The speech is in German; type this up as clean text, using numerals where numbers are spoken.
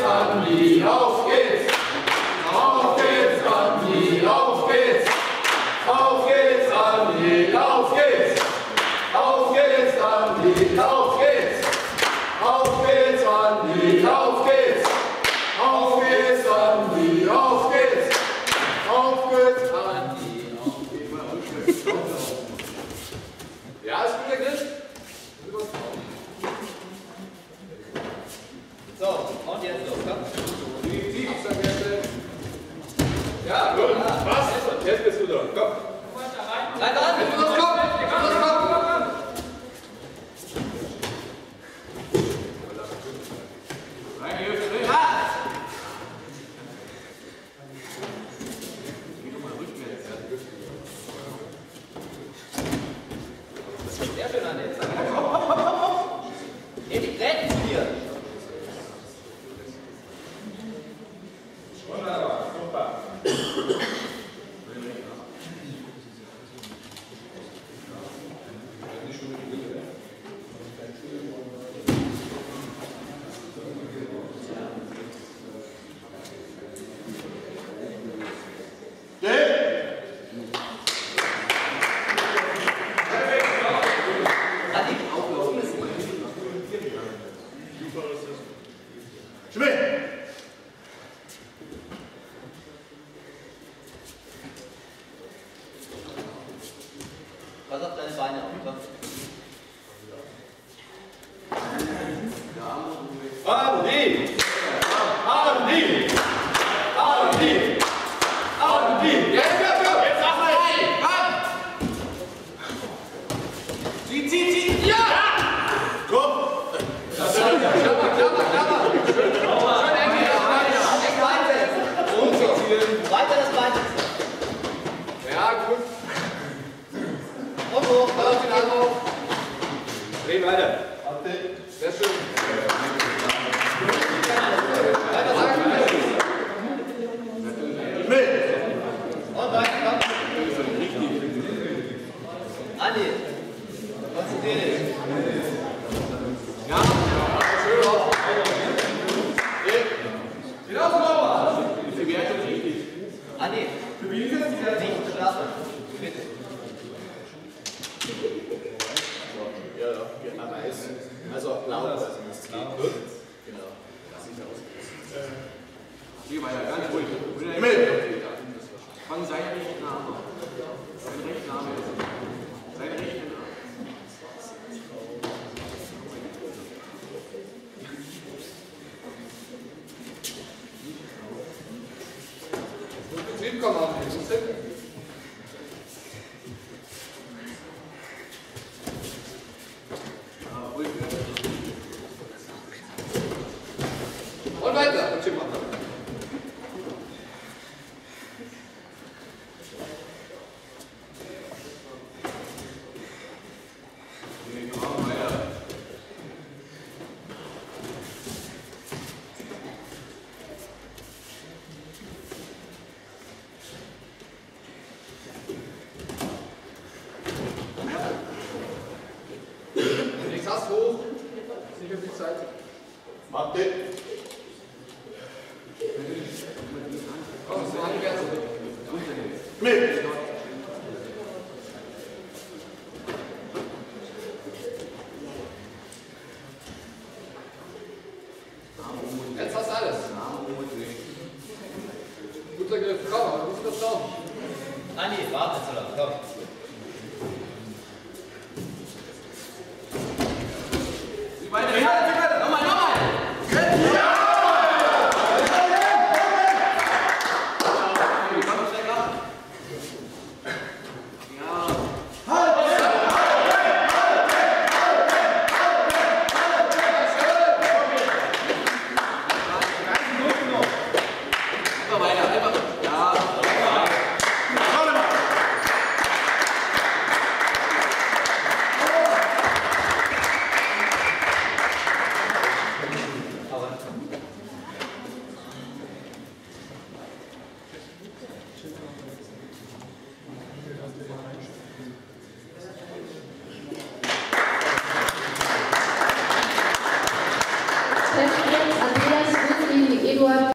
Andi, auf geht's! Auf geht's, Andi, auf geht's! Auf geht's, Andi, auf geht's! Auf geht's, Andi, auf geht's! Auf geht's, Andi, auf geht's! Auf geht's, Andi, auf geht's! Auf geht's, Andi, auf geht's! Ja, ist gut, Chris? So, und jetzt los, komm. Ja, gut. Was? Jetzt bist du dran. Komm. Bleib dran. Los, komm. Los, komm. Sehr schön an jetzt. Nimm die Gräten zu dir. Wunderbar, super. Pass auf deine Beine auf, komm. Andi! Andi! Andi! Andi! Jetzt, jetzt sag mal rein! Komm! Zieh! Ja! Komm! Klammer! Schön eng Eng umziehen! weiter das Bein. Ja, gut. Und hoch. Lass den Arm auf. Dreh weiter. Sehr schön. Und weiter, komm. Andi, konzentrier dich. Ja, schön auf. Hinaus, Mauer. Andi, nicht schlafen. Bitte. Ja, aber also laut, also es geht. Genau. Geh weiter, ganz ruhig. Fang seinen rechten Arm auf. Seinen rechten Arm auf. Seinen rechten Arm. Betrieb kommen auf den Sinn. Und weiter. Und Chip machen. Links hast hoch. Sicher viel Zeit. Warte. Komm, so an die Werte. Mit. Jetzt hast du alles. Guter Griff. Komm, aber du musst das schauen. Andi, warte so lange, komm. Weiter. Nochmal. Eduard